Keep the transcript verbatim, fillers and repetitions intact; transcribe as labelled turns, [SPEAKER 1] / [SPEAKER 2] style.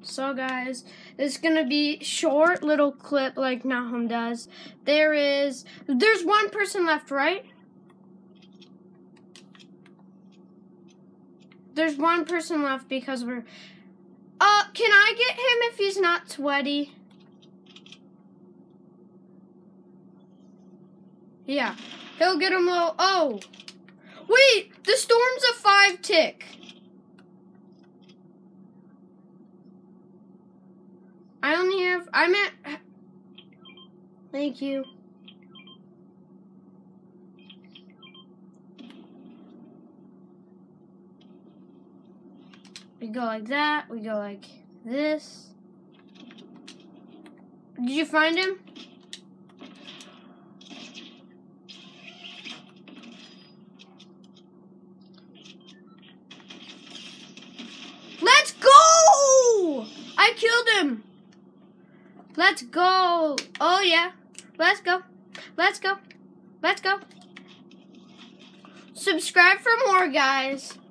[SPEAKER 1] So guys, this is gonna be short little clip like Nahum does. There is, there's one person left, right? There's one person left because we're, uh, can I get him if he's not sweaty? Yeah, he'll get him low. Oh, wait, the storm's a five tick. I only have, I'm at, thank you. We go like that, we go like this. Did you find him? Let's go! I killed him. Let's go. Oh yeah. Let's go. Let's go. Let's go. Subscribe for more, guys.